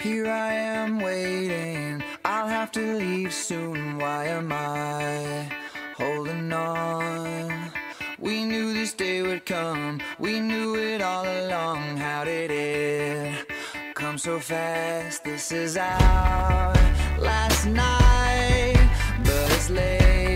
Here I am waiting, I'll have to leave soon. Why am I holding on? We knew this day would come, we knew it all along. How did it come so fast? This is our last night, but it's late.